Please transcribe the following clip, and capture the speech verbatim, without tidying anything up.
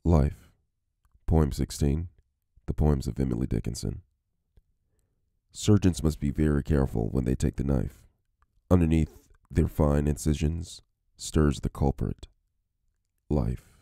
Life. Poem sixteen. The Poems of Emily Dickinson. Surgeons must be very careful when they take the knife. Underneath their fine incisions stirs the culprit, life.